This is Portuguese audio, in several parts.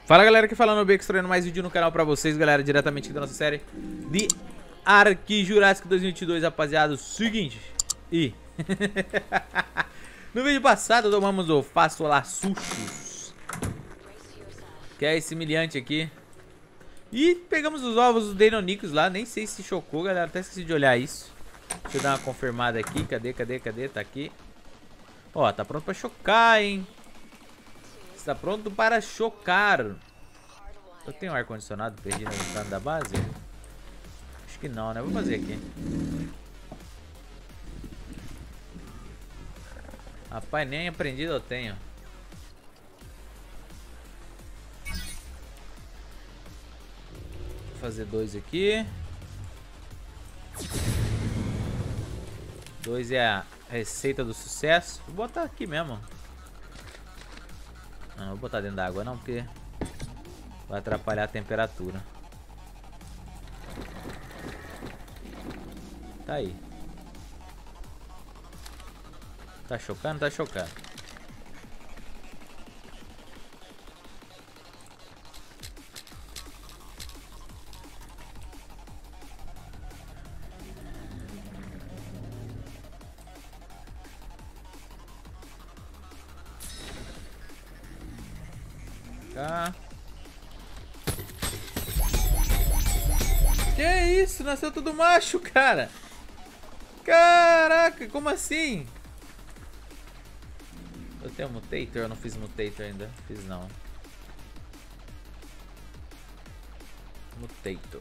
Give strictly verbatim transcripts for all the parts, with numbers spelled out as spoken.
Fala galera, que falando o Bex, trazendo mais vídeo no canal pra vocês, galera, diretamente aqui da nossa série de Ark Jurassic dois mil e vinte e dois, rapaziada. O seguinte, e no vídeo passado tomamos o Façolaçuchos, que é esse milhante aqui, e pegamos os ovos dos Deinonychus lá. Nem sei se chocou, galera, até esqueci de olhar isso. Deixa eu dar uma confirmada aqui, cadê, cadê, cadê, tá aqui. Ó, tá pronto pra chocar, hein. Está pronto para chocar. Eu tenho ar-condicionado perdido no canto da base? Acho que não, né? Vou fazer aqui. Rapaz, nem aprendido eu tenho. Vou fazer dois aqui. Dois é a receita do sucesso. Vou botar aqui mesmo. Não, não vou botar dentro da água não, porque vai atrapalhar a temperatura. Tá aí. Tá chocando? Tá chocando. Tá. Que isso? Nasceu tudo macho, cara. Caraca, como assim? Eu tenho mutator? Eu não fiz mutator ainda. Fiz não. Mutator.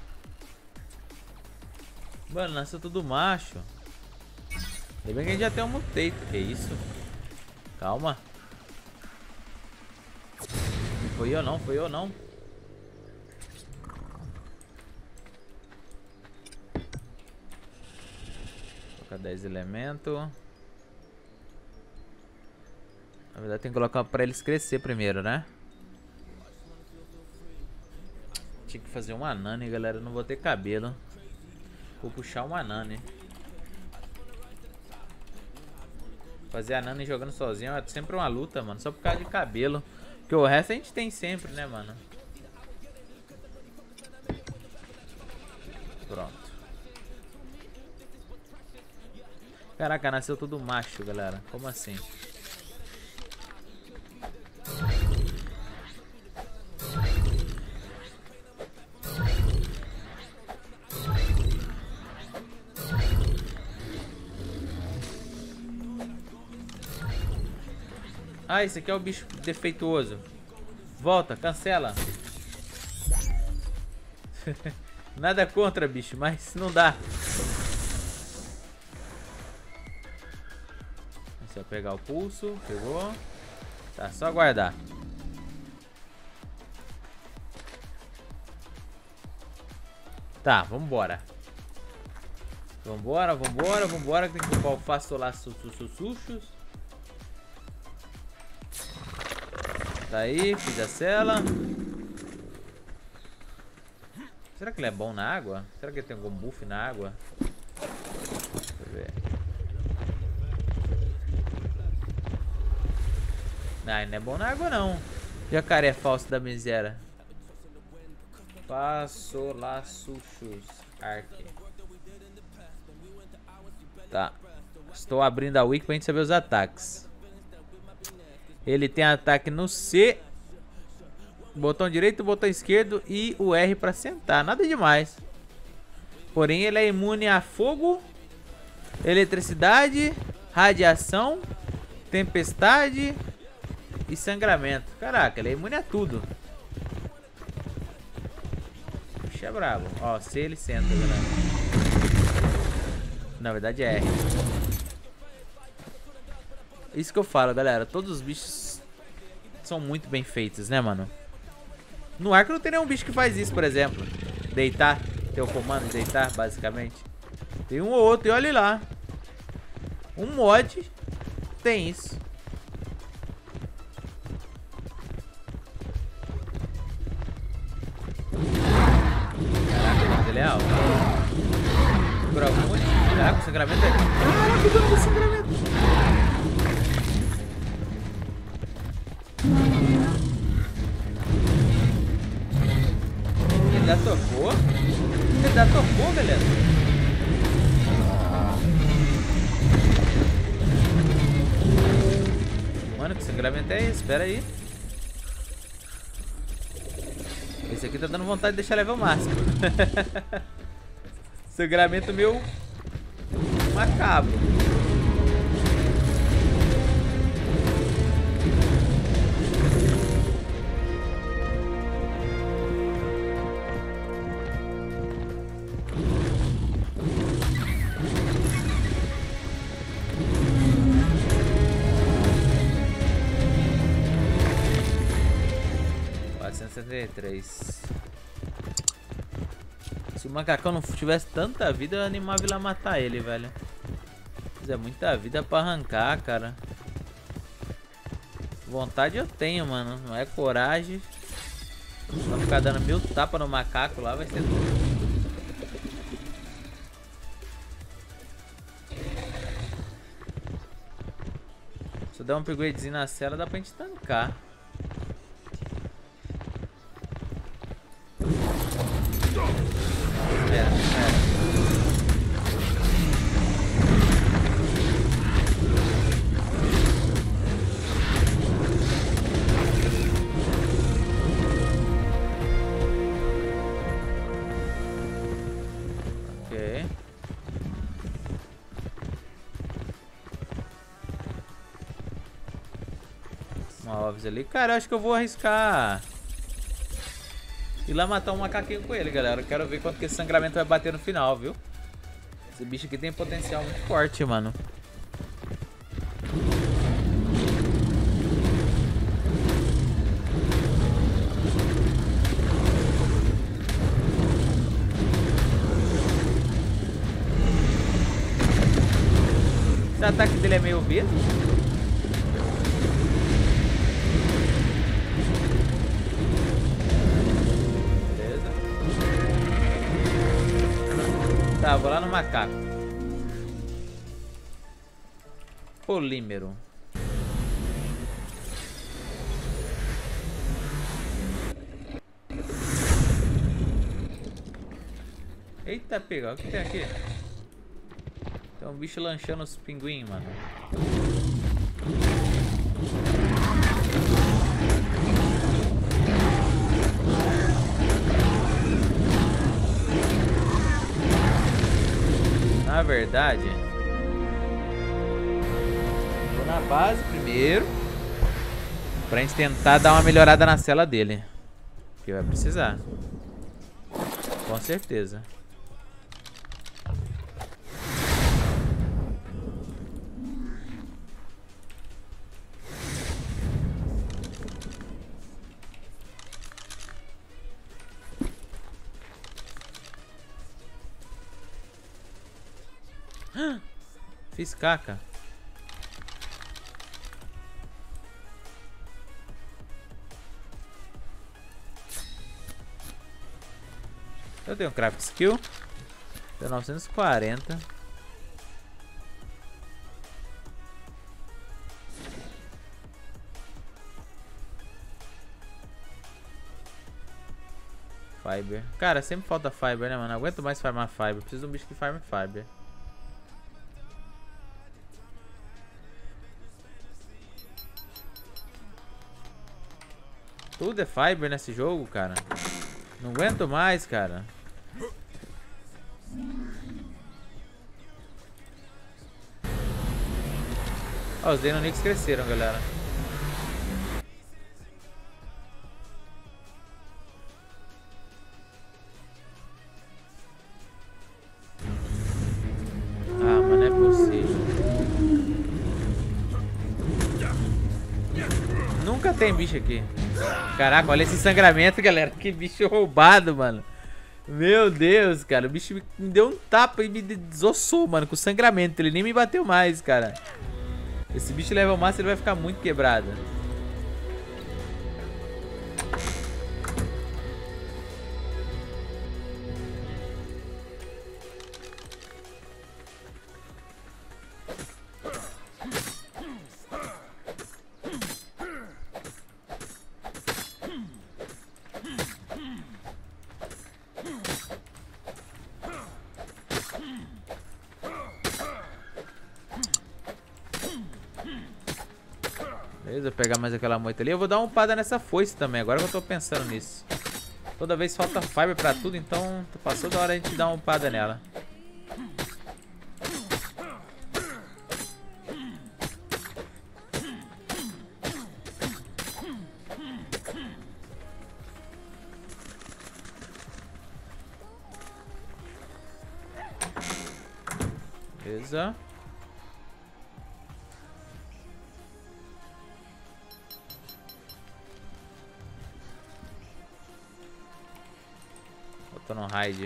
Mano, nasceu tudo macho. Ainda bem que a gente já tem um mutator. Que isso? Calma. Foi eu não, foi eu não. Colocar dez elementos. Na verdade tem que colocar pra eles crescer primeiro, né? Tinha que fazer uma nane, galera. Não vou ter cabelo. Vou puxar uma nane. Fazer a nane jogando sozinho é sempre uma luta, mano. Só por causa de cabelo. Porque o resto a gente tem sempre, né, mano? Pronto. Caraca, nasceu tudo macho, galera. Como assim? Ah, esse aqui é o bicho defeituoso. Volta, cancela. Nada contra, bicho, mas não dá. Só pegar o pulso. Pegou. Tá, só aguardar. Tá, vambora. Vambora, vambora, vambora. Tem que ocupar o Façolaçuchos. Tá aí, fiz a cela. Será que ele é bom na água? Será que ele tem algum buff na água? Deixa eu ver. Não, ele não é bom na água não. Jacaré falso da miséria. Façolaçuchos Ark. Tá. Estou abrindo a wiki pra gente saber os ataques. Ele tem ataque no C, botão direito, botão esquerdo e o R pra sentar. Nada demais. Porém, ele é imune a fogo, eletricidade, radiação, tempestade e sangramento. Caraca, ele é imune a tudo. Bicho é brabo. Ó, C ele senta, galera. Na verdade é R. Isso que eu falo, galera. Todos os bichos são muito bem feitos, né, mano? No Ark não tem nenhum bicho que faz isso, por exemplo. Deitar. Tem o comando de deitar, basicamente. Tem um ou outro, e olha lá. Um mod tem isso. Caraca, ele é alto. Por algum motivo. Caraca, o sangramento é... Caraca, o dano do sangramento. Ainda tocou? Ainda tocou, galera? Mano, que sangramento é esse? Espera aí. Esse aqui tá dando vontade de deixar level máximo. Sangramento meu macabro. quatrocentos e setenta e três. Se o macacão não tivesse tanta vida, eu animava ele a matar ele, velho. Mas é muita vida pra arrancar, cara. Vontade eu tenho, mano. Não é coragem. Só ficar dando mil tapas no macaco lá vai ser tudo. Se eu der um upgradezinho na cela, dá pra gente tancar. Espera, espera. Ok. Uma óbvio ali. Cara, eu acho que eu vou arriscar ir lá matar um macaquinho com ele, galera. Eu quero ver quanto que esse sangramento vai bater no final, viu? Esse bicho aqui tem potencial muito forte, mano. Esse ataque dele é meio V. Tá, vou lá no macaco. Polímero. Eita, pega. O que tem aqui? Tem um bicho lanchando os pinguins, mano. Na verdade, vou na base primeiro, pra gente tentar dar uma melhorada na cela dele, que vai precisar, com certeza. Fiz caca. Eu tenho craft skill. Tenho novecentos e quarenta. Fiber. Cara, sempre falta fiber, né, mano? Não aguento mais farmar fiber. Preciso de um bicho que farme fiber. Tudo é fiber nesse jogo, cara. Não aguento mais, cara. Ó, os Deinonychus cresceram, galera. Ah, mas não é possível. Nunca tem bicho aqui. Caraca, olha esse sangramento, galera. Que bicho roubado, mano. Meu Deus, cara. O bicho me deu um tapa e me desossou, mano, com sangramento. Ele nem me bateu mais, cara. Esse bicho level master, ele vai ficar muito quebrado. Beleza, vou pegar mais aquela moita ali. Eu vou dar uma upada nessa foice também, agora que eu tô pensando nisso. Toda vez falta fiber pra tudo, então passou da hora a gente dar uma upada nela. Beleza. Tô no raid.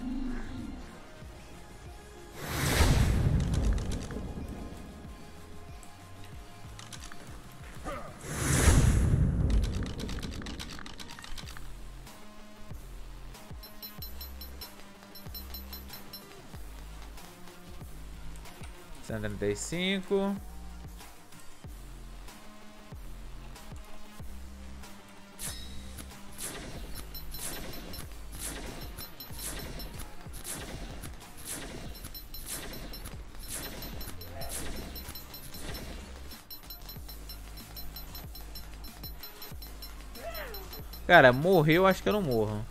cento e trinta e cinco. Cara, morreu, acho que eu não morro.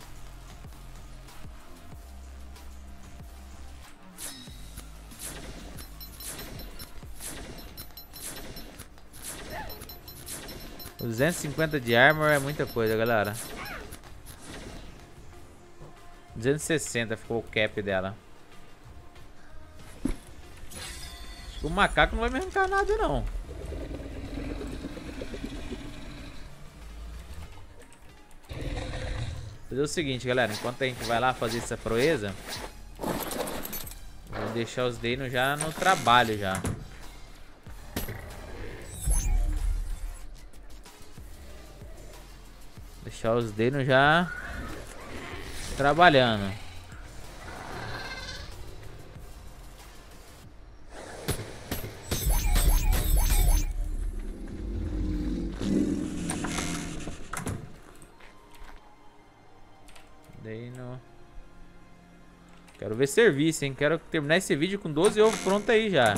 duzentos e cinquenta de armor é muita coisa, galera. duzentos e sessenta ficou o cap dela. Acho que o macaco não vai me arrancar nada, não. Fazer o seguinte, galera. Enquanto a gente vai lá fazer essa proeza, vou deixar os Dano já no trabalho já. Deixar os Dano já trabalhando. Dano. Quero ver serviço, hein? Quero terminar esse vídeo com doze ovos pronto aí já.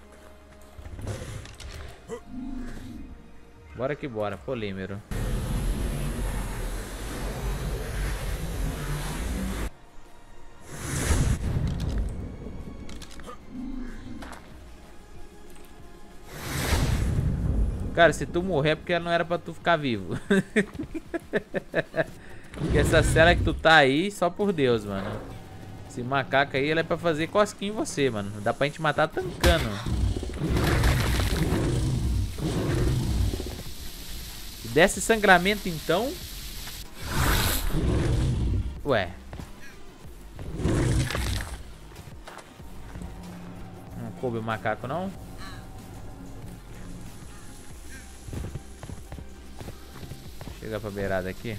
Bora que bora, polímero. Cara, se tu morrer é porque não era pra tu ficar vivo. Porque essa cela que tu tá aí, só por Deus, mano. Esse macaco aí, ele é pra fazer cosquinha em você, mano. Dá pra gente matar tancando. Desce sangramento, então. Ué. Não coube o macaco, não? Chegar pra beirada aqui.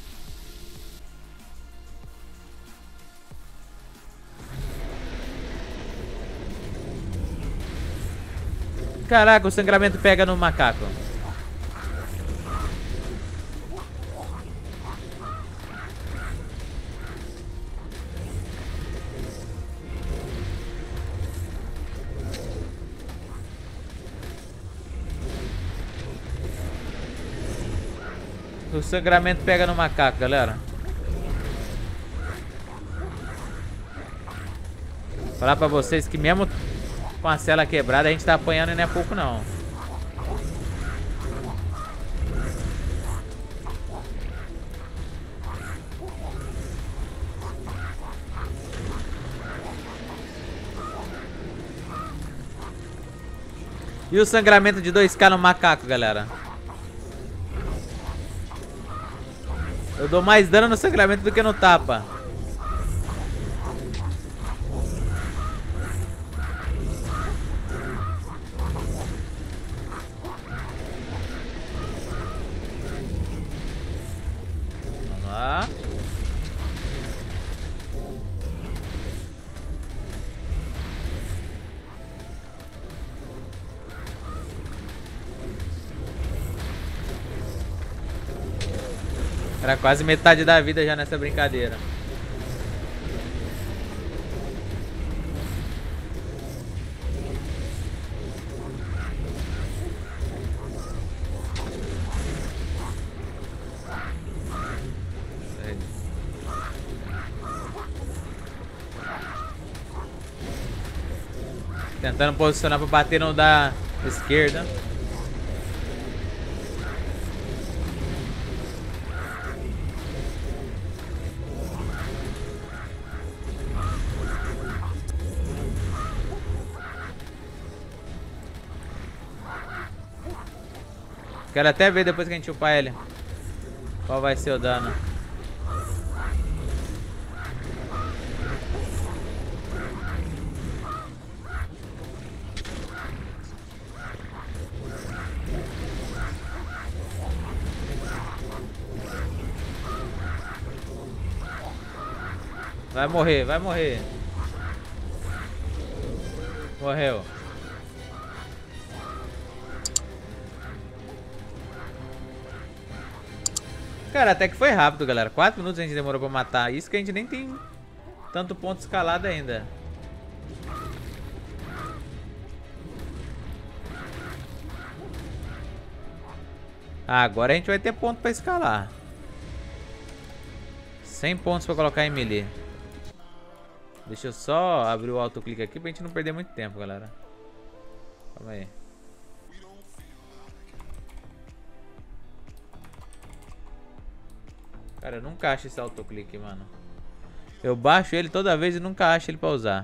Caraca, o sangramento pega no macaco. O sangramento pega no macaco, galera. Vou falar pra vocês que mesmo com a cela quebrada a gente tá apanhando e não é pouco não. E o sangramento de dois K no macaco, galera? Eu dou mais dano no sangramento do que no tapa. Vamos lá. Era quase metade da vida já nessa brincadeira. Tentando posicionar pra bater no da esquerda. Quero até ver depois que a gente upar ele qual vai ser o dano. Vai morrer, vai morrer. Morreu. Cara, até que foi rápido, galera. quatro minutos a gente demorou pra matar. Isso que a gente nem tem tanto ponto escalado ainda. Ah, agora a gente vai ter ponto pra escalar. cem pontos pra colocar em melee. Deixa eu só abrir o autoclique aqui pra gente não perder muito tempo, galera. Calma aí. Cara, eu nunca acho esse autoclique, mano. Eu baixo ele toda vez e nunca acho ele pra usar.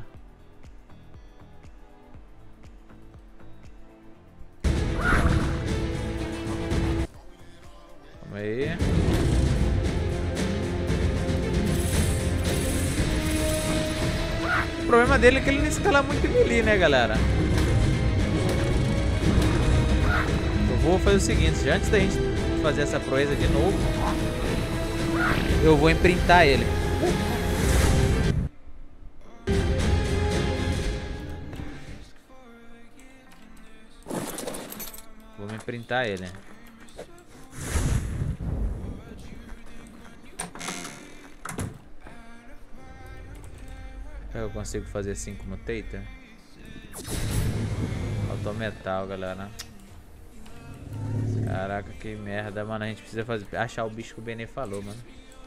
Calma aí. O problema dele é que ele não escala muito melee, né, galera? Eu vou fazer o seguinte, antes da gente fazer essa proeza de novo, eu vou imprintar ele. Vou me imprintar ele. Eu consigo fazer assim como Tater? Autometal, galera. Caraca, que merda, mano. A gente precisa fazer, achar o bicho que o Benê falou, mano.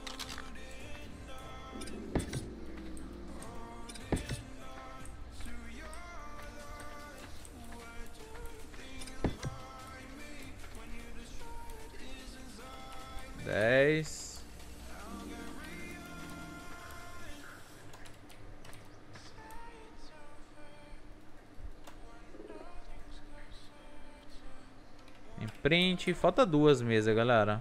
Dez. Print, falta duas mesas, galera.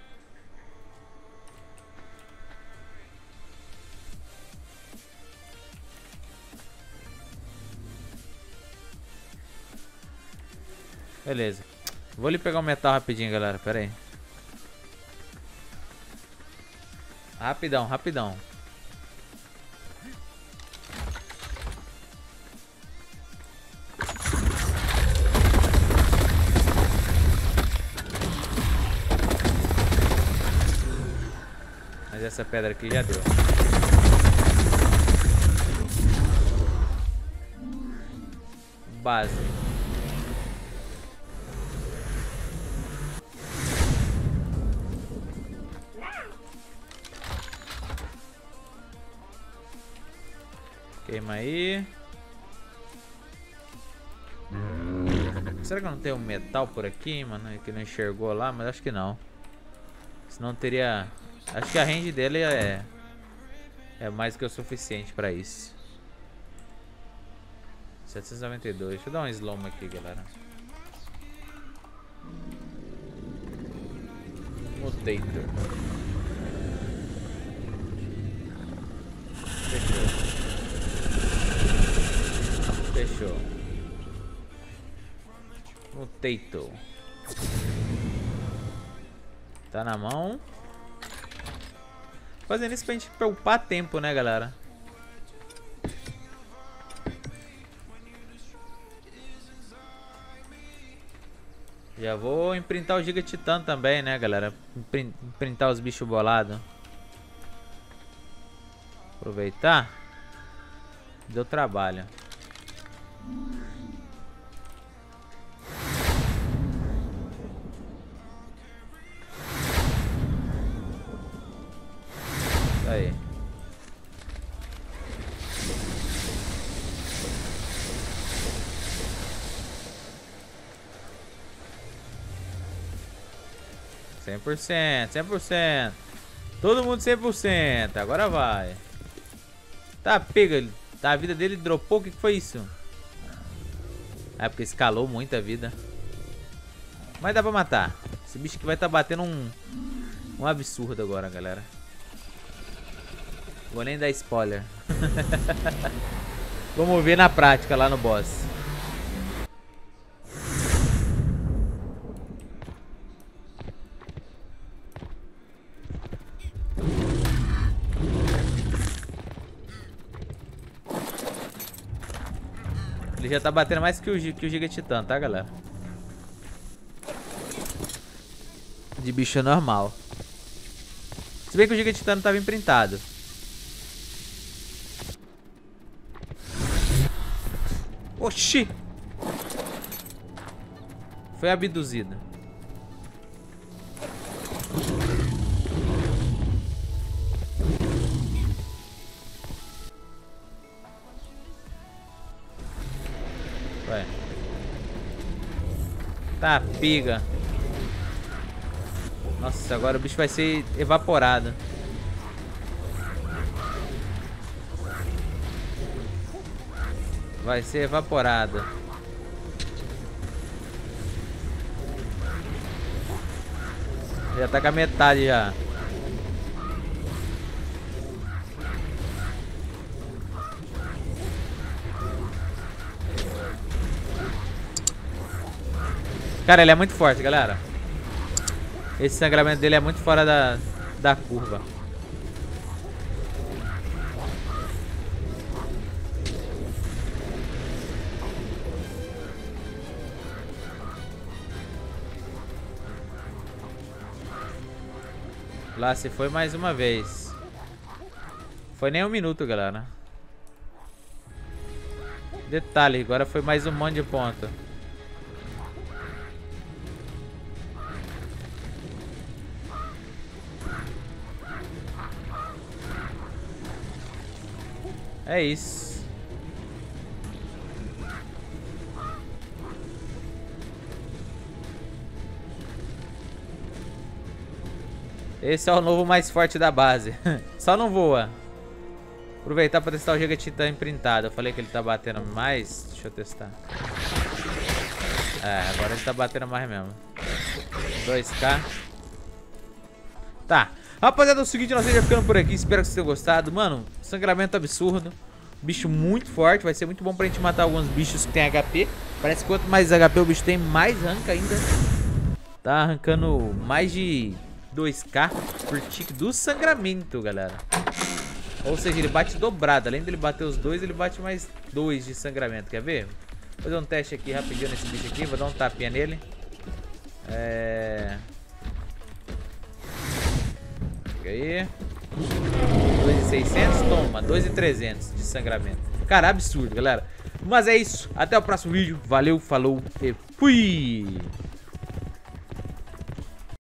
Beleza. Vou ali pegar o metal rapidinho, galera. Pera aí. Rapidão, rapidão. Mas essa pedra aqui já deu. Base. Queima aí. Será que não tem um metal por aqui, mano? Que não enxergou lá, mas acho que não. Senão teria... Acho que a range dele é... É mais que o suficiente pra isso. setecentos e noventa e dois. Deixa eu dar um slow aqui, galera. Mutator. Fechou. Fechou. Mutator. Tá na mão. Fazendo isso pra gente poupar tempo, né, galera? Já vou imprintar o Giga Titã também, né, galera? Imprintar os bichos bolados. Aproveitar. Deu trabalho. Aí. cem por cento, cem por cento. Todo mundo cem por cento. Agora vai. Tá, pega. Tá, a vida dele dropou. O que que foi isso? É porque escalou muito a vida. Mas dá pra matar. Esse bicho aqui vai estar tá batendo um... Um absurdo agora, galera. Vou nem dar spoiler. Vamos ver na prática lá no boss. Ele já tá batendo mais que o, que o Giga Titã, tá, galera? De bicho normal. Se bem que o Giga Titã não tava imprintado. Oxi! Foi abduzido. Vai. Tá, piga. Nossa, agora o bicho vai ser evaporado. Vai ser evaporado. Já tá com a metade já. Cara, ele é muito forte, galera. Esse sangramento dele é muito fora da, da curva. Lá se foi mais uma vez. Foi nem um minuto, galera. Detalhe, agora foi mais um monte de ponto. É isso. Esse é o novo mais forte da base. Só não voa. Aproveitar para testar o Giga Titã imprintado. Eu falei que ele tá batendo mais. Deixa eu testar. É, agora ele tá batendo mais mesmo. dois K. Tá. Rapaziada, é o seguinte, nós já ficando por aqui. Espero que vocês tenham gostado. Mano, sangramento absurdo. Bicho muito forte. Vai ser muito bom pra gente matar alguns bichos que tem H P. Parece que quanto mais H P o bicho tem, mais arranca ainda. Tá arrancando mais de dois K por tique do sangramento, galera. Ou seja, ele bate dobrado. Além dele bater os dois, ele bate mais dois de sangramento. Quer ver? Vou fazer um teste aqui rapidinho nesse bicho aqui. Vou dar um tapinha nele. É... Pega aí. dois mil e seiscentos, toma. dois mil e trezentos de sangramento. Cara, absurdo, galera. Mas é isso. Até o próximo vídeo. Valeu, falou e fui!